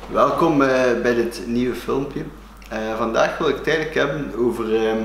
Welkom bij dit nieuwe filmpje. Vandaag wil ik het eigenlijk hebben over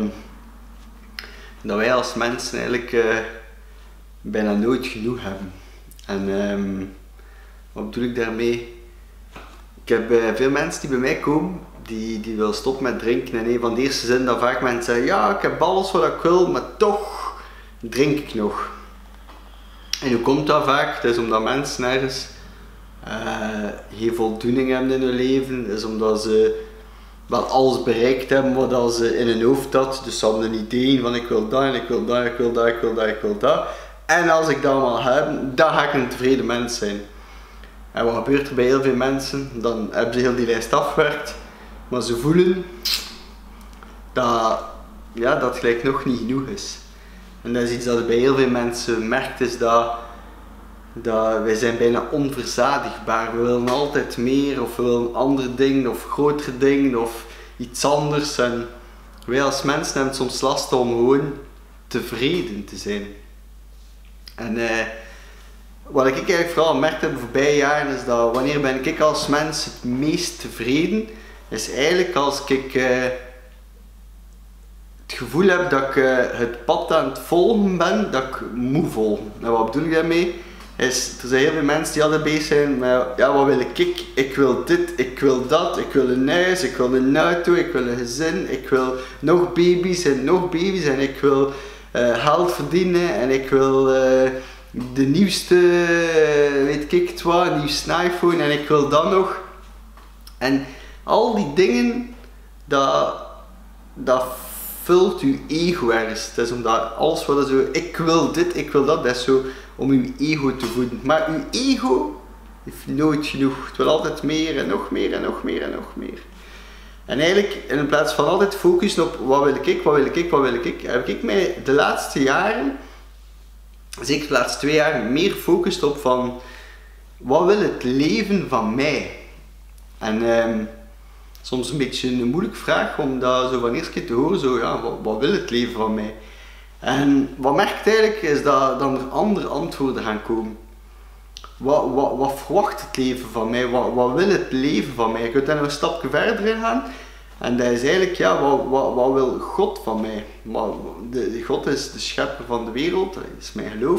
dat wij als mensen eigenlijk bijna nooit genoeg hebben. En wat bedoel ik daarmee? Ik heb veel mensen die bij mij komen die willen stoppen met drinken. En een van de eerste zinnen dat vaak mensen zeggen: ja, ik heb alles wat ik wil, maar toch drink ik nog. En hoe komt dat vaak? Het is omdat mensen ergens geen voldoening hebben in hun leven. Het is omdat ze wel alles bereikt hebben wat ze in hun hoofd hadden. Dus ze hadden een idee van ik wil dat en ik wil dat, ik wil dat, ik wil dat, ik wil dat. En als ik dat allemaal heb, dan ga ik een tevreden mens zijn. En wat gebeurt er bij heel veel mensen? Dan hebben ze heel die lijst afgewerkt, maar ze voelen dat het gelijk nog niet genoeg is. En dat is iets dat bij heel veel mensen merkt, is dat wij zijn bijna onverzadigbaar. We willen altijd meer, of we willen andere dingen, of grotere dingen, of iets anders. En wij als mensen hebben soms last om gewoon tevreden te zijn. En wat ik eigenlijk vooral merkt heb de voorbije jaren, is dat wanneer ben ik als mens het meest tevreden, is eigenlijk als ik het gevoel heb dat ik het pad aan het volgen ben, dat ik moet volgen. En wat bedoel ik daarmee? Er zijn heel veel mensen die altijd bezig zijn met, ja, wat wil ik? Ik wil dit, ik wil dat, ik wil een huis, ik wil een auto, ik wil een gezin, ik wil nog baby's en ik wil geld verdienen en ik wil de nieuwste, weet ik het wat, nieuwste iPhone en ik wil dat nog. En al die dingen, dat vult uw ego ergens. Het is omdat alles wat zo, ik wil dit, ik wil dat is zo om uw ego te voeden. Maar uw ego heeft nooit genoeg. Het wil altijd meer en nog meer en nog meer en nog meer. En eigenlijk, in plaats van altijd focussen op wat wil ik, wat wil ik, wat wil ik, heb ik mij de laatste jaren, zeker de laatste 2 jaar, meer gefocust op van wat wil het leven van mij? En soms een beetje een moeilijke vraag om dat zo van eerst keer te horen, zo ja, wat wil het leven van mij? En wat merkt eigenlijk is dat dan er andere antwoorden gaan komen. Wat verwacht het leven van mij? Wat wil het leven van mij? Je kunt daar nog een stapje verder in gaan. En dat is eigenlijk, ja, wat wil God van mij? God is de schepper van de wereld, dat is mijn geloof.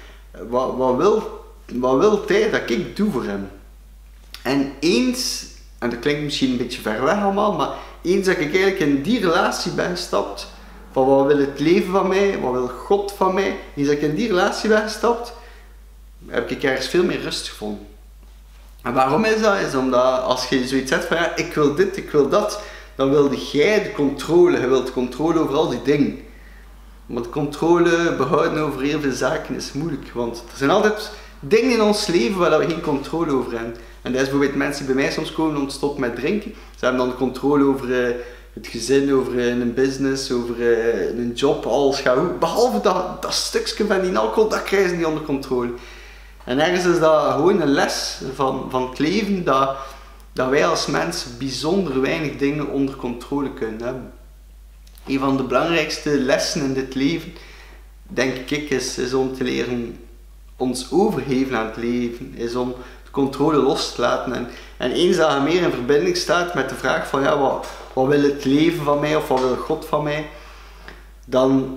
Wat wil hij dat ik doe voor hem? En eens, en dat klinkt misschien een beetje ver weg allemaal, maar eens dat ik eigenlijk in die relatie ben gestapt, van wat wil het leven van mij, wat wil God van mij, eens dat ik in die relatie ben gestapt, heb ik ergens veel meer rust gevonden. En waarom is dat? Is omdat als je zoiets hebt van ja, ik wil dit, ik wil dat, dan wilde jij de controle, je wilt controle over al die dingen. Maar de controle behouden over heel veel zaken is moeilijk, want er zijn altijd dingen in ons leven waar we geen controle over hebben. En dat is bijvoorbeeld mensen die bij mij soms komen om te stoppen met drinken. Ze hebben dan de controle over het gezin, over een business, over een job, alles gaat goed. Behalve dat stukje van die alcohol, dat krijgen ze niet onder controle. En ergens is dat gewoon een les van het leven, dat wij als mensen bijzonder weinig dingen onder controle kunnen hebben. Een van de belangrijkste lessen in dit leven, denk ik, is om te leren ons overgeven aan het leven, is om de controle los te laten. En eens dat je meer in verbinding staat met de vraag van ja, wat wil het leven van mij of wat wil God van mij, dan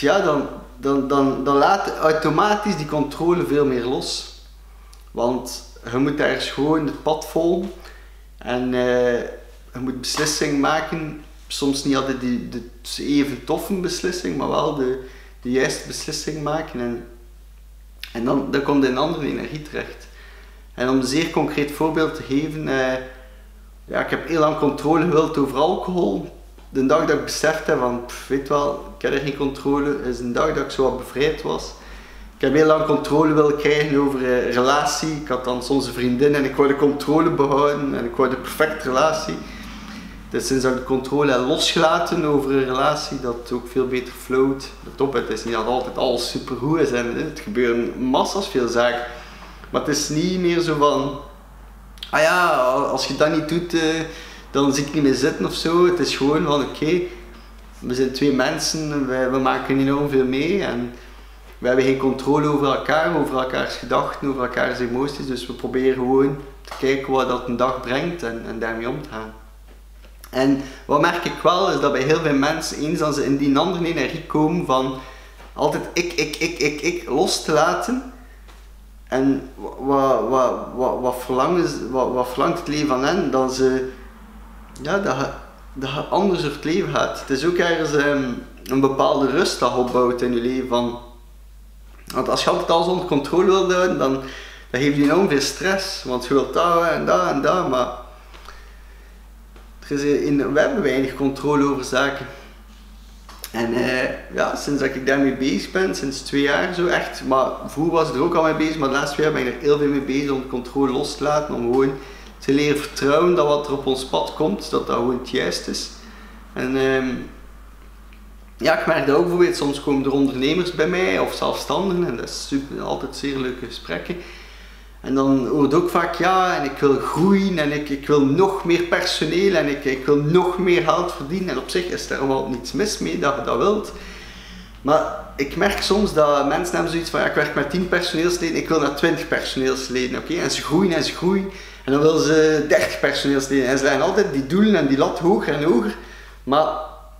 laat automatisch die controle veel meer los. Want je moet ergens gewoon het pad volgen en je moet beslissingen maken, soms niet altijd de even toffe beslissing, maar wel de juiste beslissing maken. En dan komt je in een andere energie terecht. En om een zeer concreet voorbeeld te geven, ik heb heel lang controle gewild over alcohol. De dag dat ik beseft heb van, weet wel, ik heb er geen controle, is de dag dat ik zo wat bevrijd was. Ik heb heel lang controle willen krijgen over een relatie. Ik had dan soms een vriendin en ik wou de controle behouden en ik wou de perfecte relatie. Dus sinds dat ik de controle heb losgelaten over een relatie, dat het ook veel beter flowt. Het is niet dat altijd alles supergoed is en het gebeuren massas veel zaken. Maar het is niet meer zo van, ah ja, als je dat niet doet, dan zie ik niet meer zitten of zo. Het is gewoon van, oké, we zijn 2 mensen, we maken enorm veel mee en we hebben geen controle over elkaar, over elkaars gedachten, over elkaars emoties. Dus we proberen gewoon te kijken wat dat een dag brengt en daarmee om te gaan. En wat merk ik wel, is dat bij heel veel mensen, eens als ze in die andere energie komen van altijd ik los te laten. En wat verlangt het leven van hen, dat ze, ja, dat je anders door het leven gaat. Het is ook ergens een bepaalde rust dat je opbouwt in je leven. Want als je altijd alles onder controle wilt houden, dan geeft je enorm veel stress. Want je wilt dat en dat en dat, maar we hebben weinig controle over zaken. En ja, sinds dat ik daarmee bezig ben, sinds 2 jaar zo echt, maar vroeger was ik er ook al mee bezig, maar de laatste 2 jaar ben ik er heel veel mee bezig om de controle los te laten, om gewoon te leren vertrouwen dat wat er op ons pad komt, dat gewoon het juist is. En ja, ik merk dat ook bijvoorbeeld, soms komen er ondernemers bij mij of zelfstandigen en dat is super, altijd zeer leuke gesprekken. En dan hoort ook vaak, ja, en ik wil groeien en ik wil nog meer personeel en ik wil nog meer geld verdienen. En op zich is er wel niets mis mee dat je dat wilt. Maar ik merk soms dat mensen hebben zoiets van, ja, ik werk met 10 personeelsleden, ik wil naar 20 personeelsleden, oké? En ze groeien en ze groeien en dan willen ze 30 personeelsleden. En ze leggen altijd die doelen en die lat hoger en hoger. Maar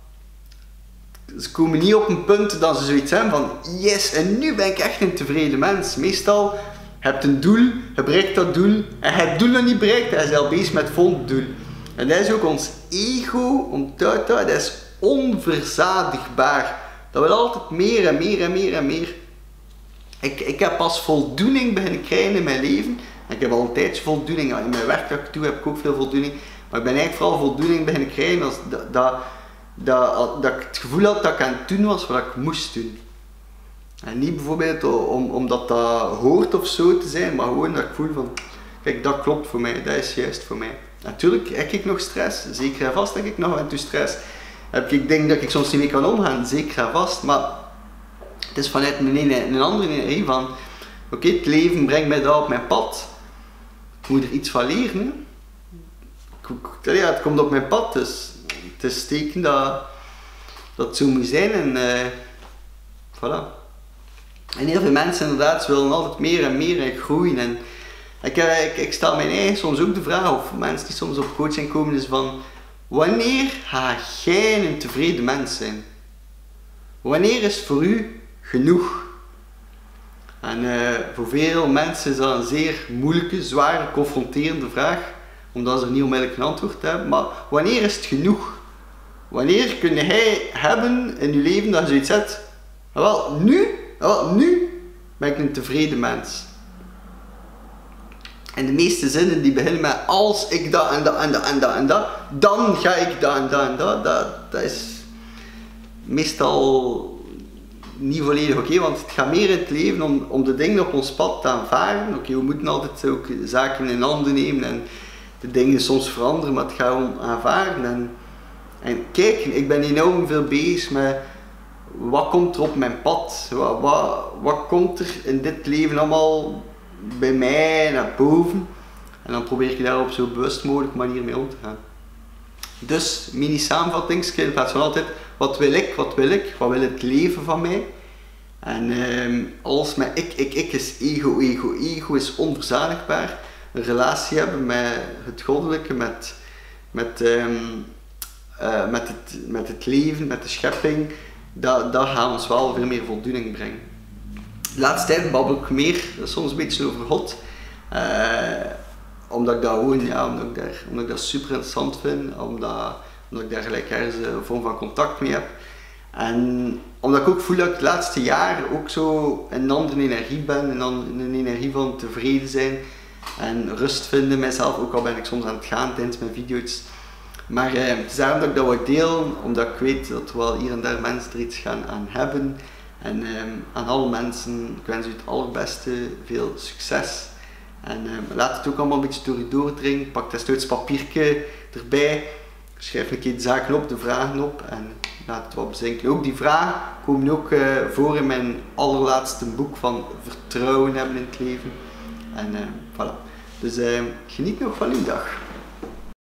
ze komen niet op een punt dat ze zoiets hebben van, yes, en nu ben ik echt een tevreden mens. Meestal je hebt een doel, je bereikt dat doel en je hebt het doel nog niet bereikt en je bent al bezig met het volgende doel. En dat is ook ons ego, onthoud dat is onverzadigbaar. Dat wil altijd meer en meer en meer en meer. Ik heb pas voldoening beginnen krijgen in mijn leven. En ik heb al een tijdje voldoening, in mijn werk dat ik doe heb ik ook veel voldoening. Maar ik ben eigenlijk vooral voldoening beginnen krijgen als dat ik het gevoel had dat ik aan het doen was wat ik moest doen. En niet bijvoorbeeld omdat dat hoort of zo te zijn, maar gewoon dat ik voel van, kijk, dat klopt voor mij, dat is juist voor mij. Natuurlijk heb ik nog stress, zeker en vast heb ik nog af en toe stress. Heb ik denk dat ik soms niet mee kan omgaan, zeker en vast, maar het is vanuit een andere energie van, oké, het leven brengt mij daar op mijn pad, ik moet er iets van leren. Ja, het komt op mijn pad, dus het is teken dat het zo moet zijn en voilà. En heel veel mensen inderdaad willen altijd meer en meer groeien. En ik stel mijn eigen soms ook de vraag, of mensen die soms op coaching komen, is van, wanneer ga jij een tevreden mens zijn? Wanneer is voor u genoeg? En voor veel mensen is dat een zeer moeilijke, zware, confronterende vraag, omdat ze er niet onmiddellijk een antwoord hebben. Maar wanneer is het genoeg? Wanneer kun jij hebben in je leven dat je zoiets hebt? Wel, nu ben ik een tevreden mens. En de meeste zinnen die beginnen met als ik dat en dat en dat en dat en dat, dan ga ik dat en dat en dat. Dat is meestal niet volledig oké, want het gaat meer in het leven om de dingen op ons pad te aanvaarden. Oké, we moeten altijd ook zaken in handen nemen en de dingen soms veranderen, maar het gaat om aanvaarden. En kijk, ik ben enorm veel bezig met wat komt er op mijn pad, wat komt er in dit leven allemaal bij mij naar boven. En dan probeer ik daar op zo bewust mogelijk manier mee om te gaan. Dus mini samenvatting, in plaats van altijd wat wil ik, wat wil het leven van mij. En alles met ik is ego is onverzadigbaar. Een relatie hebben met het goddelijke, met het leven, met de schepping, dat gaat ons wel veel meer voldoening brengen. De laatste tijd babbel ik meer, soms een beetje over God, omdat ik dat gewoon, ja, omdat ik dat super interessant vind, omdat ik daar gelijk ergens een vorm van contact mee heb. En omdat ik ook voel dat ik het laatste jaar ook zo in een andere energie ben, in een energie van tevreden zijn en rust vinden in mijzelf, ook al ben ik soms aan het gaan tijdens mijn video's. Maar het is daarom dat ik dat wil delen, omdat ik weet dat er wel hier en daar mensen er iets gaan aan hebben. En aan alle mensen, ik wens u het allerbeste, veel succes. En laat het ook allemaal een beetje door u doordringen. Pak desnoods papiertje erbij, schrijf een keer de zaken op, de vragen op en laat het wat bezinken. Ook die vragen komen ook voor in mijn allerlaatste boek van vertrouwen hebben in het leven. En voilà. Dus geniet nog van uw dag.